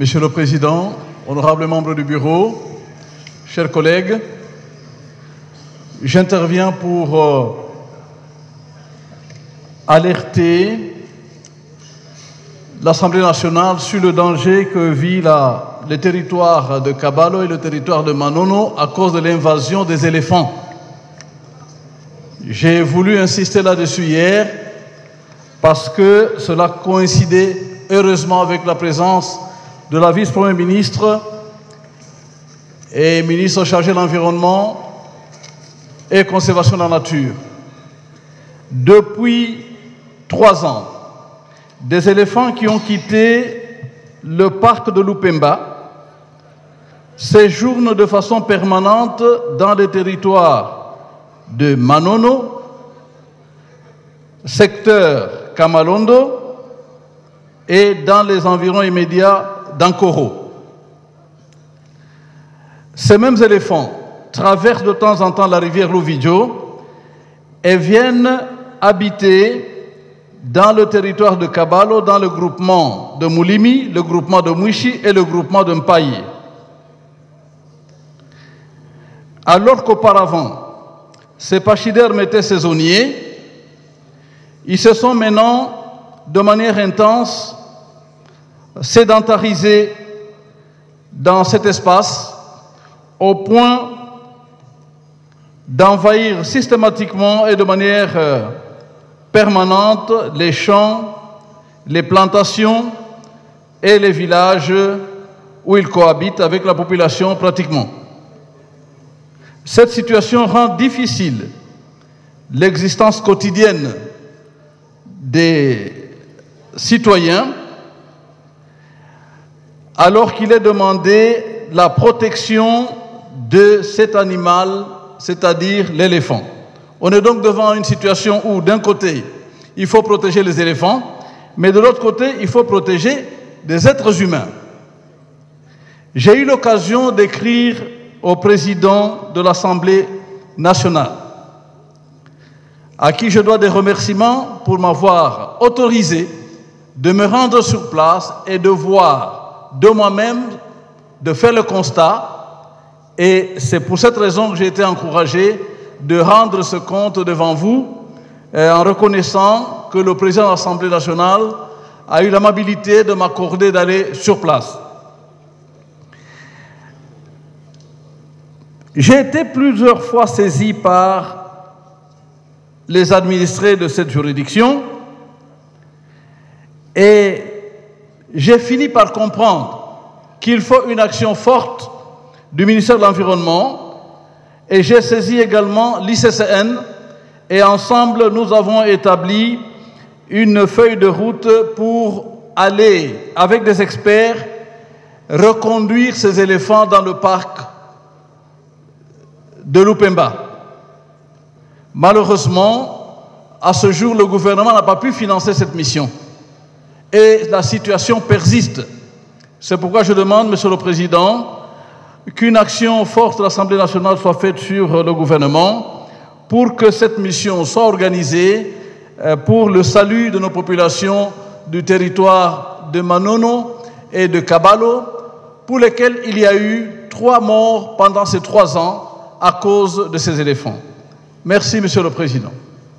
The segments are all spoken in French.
Monsieur le Président, honorables membres du Bureau, chers collègues, j'interviens pour alerter l'Assemblée nationale sur le danger que vit le territoire de Kabalo et le territoire de Manono à cause de l'invasion des éléphants. J'ai voulu insister là-dessus hier parce que cela coïncidait heureusement avec la présence de la vice-première ministre et ministre chargé de l'Environnement et Conservation de la Nature. Depuis 3 ans, des éléphants qui ont quitté le parc de Lupemba séjournent de façon permanente dans les territoires de Manono, secteur Kamalondo et dans les environs immédiats d'Ankoro. Ces mêmes éléphants traversent de temps en temps la rivière Louvidjo et viennent habiter dans le territoire de Kabalo, dans le groupement de Moulimi, le groupement de Mouichi et le groupement de Mpaye. Alors qu'auparavant, ces pachydermes étaient saisonniers, ils se sont maintenant, de manière intense, sédentarisés dans cet espace au point d'envahir systématiquement et de manière permanente les champs, les plantations et les villages où ils cohabitent avec la population pratiquement. Cette situation rend difficile l'existence quotidienne des citoyens alors qu'il est demandé la protection de cet animal, c'est-à-dire l'éléphant. On est donc devant une situation où, d'un côté, il faut protéger les éléphants, mais de l'autre côté, il faut protéger des êtres humains. J'ai eu l'occasion d'écrire au président de l'Assemblée nationale, à qui je dois des remerciements pour m'avoir autorisé de me rendre sur place et de voir de moi-même, de faire le constat. Et c'est pour cette raison que j'ai été encouragé de rendre ce compte devant vous en reconnaissant que le président de l'Assemblée nationale a eu l'amabilité de m'accorder d'aller sur place. J'ai été plusieurs fois saisi par les administrés de cette juridiction et j'ai fini par comprendre qu'il faut une action forte du ministère de l'Environnement et j'ai saisi également l'ICCN et ensemble nous avons établi une feuille de route pour aller avec des experts reconduire ces éléphants dans le parc de Lupemba. Malheureusement, à ce jour, le gouvernement n'a pas pu financer cette mission. Et la situation persiste. C'est pourquoi je demande, Monsieur le Président, qu'une action forte de l'Assemblée nationale soit faite sur le gouvernement pour que cette mission soit organisée pour le salut de nos populations du territoire de Manono et de Kabalo, pour lesquels il y a eu 3 morts pendant ces 3 ans à cause de ces éléphants. Merci, Monsieur le Président.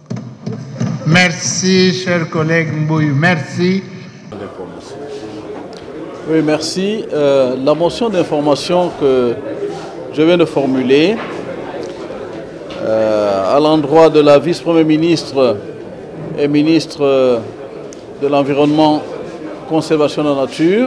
Merci, cher collègue Mbouy. Merci. Oui, merci. La motion d'information que je viens de formuler à l'endroit de la vice-première ministre et ministre de l'Environnement, Conservation de la Nature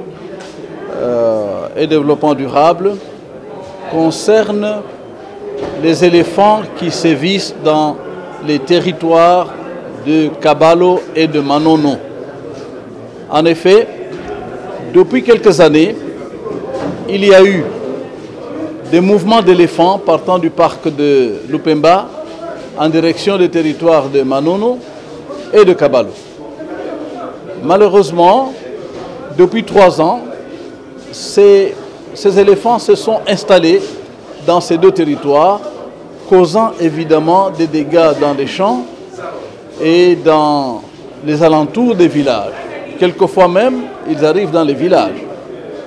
et Développement durable concerne les éléphants qui sévissent dans les territoires de Kabalo et de Manono. En effet, depuis quelques années, il y a eu des mouvements d'éléphants partant du parc de Lupemba en direction des territoires de Manono et de Kabalo. Malheureusement, depuis 3 ans, ces éléphants se sont installés dans ces 2 territoires, causant évidemment des dégâts dans les champs et dans les alentours des villages. Quelquefois même, ils arrivent dans les villages.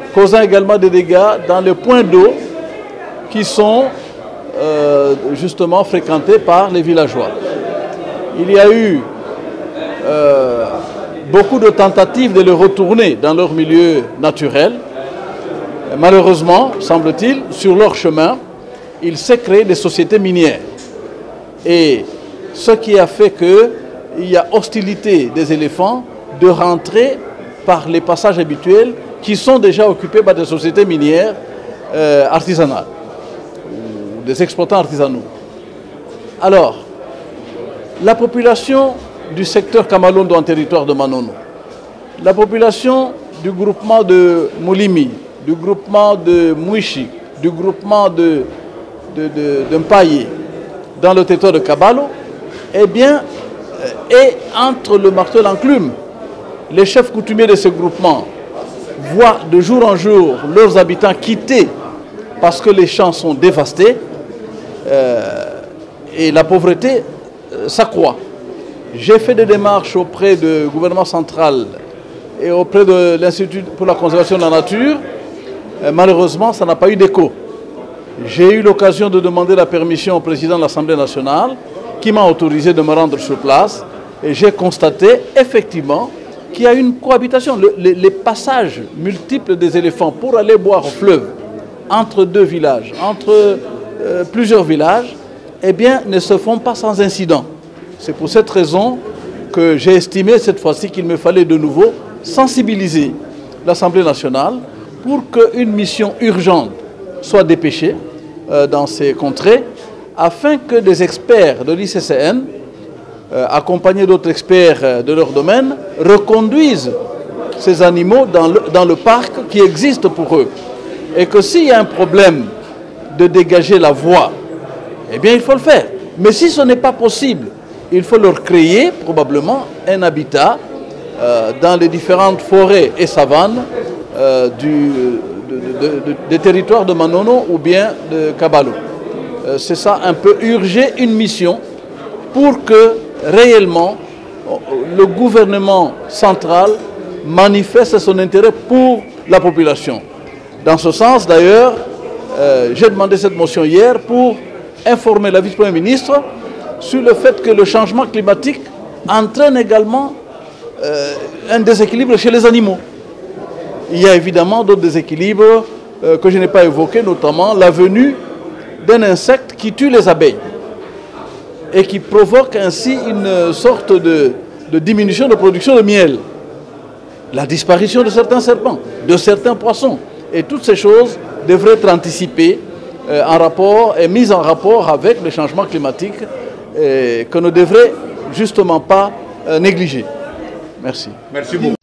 causant également des dégâts dans les points d'eau qui sont justement fréquentés par les villageois. Il y a eu beaucoup de tentatives de les retourner dans leur milieu naturel. Malheureusement, semble-t-il, sur leur chemin, il s'est créé des sociétés minières. Et ce qui a fait qu'il y a hostilité des éléphants de rentrer par les passages habituels qui sont déjà occupés par des sociétés minières artisanales, ou des exploitants artisanaux. Alors, la population du secteur Kamalondo en territoire de Manono, la population du groupement de Moulimi, du groupement de Mouichi, du groupement de Mpaye, dans le territoire de Kabalo, eh bien, est entre le marteau et l'enclume. Les chefs coutumiers de ce groupement voient de jour en jour leurs habitants quitter parce que les champs sont dévastés et la pauvreté s'accroît. J'ai fait des démarches auprès du gouvernement central et auprès de l'Institut pour la conservation de la nature. Malheureusement, ça n'a pas eu d'écho. J'ai eu l'occasion de demander la permission au président de l'Assemblée nationale qui m'a autorisé de me rendre sur place et j'ai constaté effectivement qu'il y a une cohabitation. Les passages multiples des éléphants pour aller boire au fleuve entre deux villages, entre plusieurs villages, eh bien, ne se font pas sans incident. C'est pour cette raison que j'ai estimé cette fois-ci qu'il me fallait de nouveau sensibiliser l'Assemblée nationale pour qu'une mission urgente soit dépêchée dans ces contrées afin que des experts de l'ICCN, accompagnés d'autres experts de leur domaine, reconduisent ces animaux dans le parc qui existe pour eux. Et que s'il y a un problème de dégager la voie, eh bien il faut le faire. Mais si ce n'est pas possible, il faut leur créer probablement un habitat dans les différentes forêts et savanes des territoires de Manono ou bien de Kabalo. C'est ça, un peu urger une mission pour que réellement le gouvernement central manifeste son intérêt pour la population. Dans ce sens, d'ailleurs, j'ai demandé cette motion hier pour informer la vice-première ministre sur le fait que le changement climatique entraîne également un déséquilibre chez les animaux. Il y a évidemment d'autres déséquilibres que je n'ai pas évoqués, notamment la venue d'un insecte qui tue les abeilles et qui provoque ainsi une sorte de diminution de production de miel, la disparition de certains serpents, de certains poissons. Et toutes ces choses devraient être anticipées en rapport et mises en rapport avec le changement climatique que ne devrait justement pas négliger. Merci. Merci beaucoup.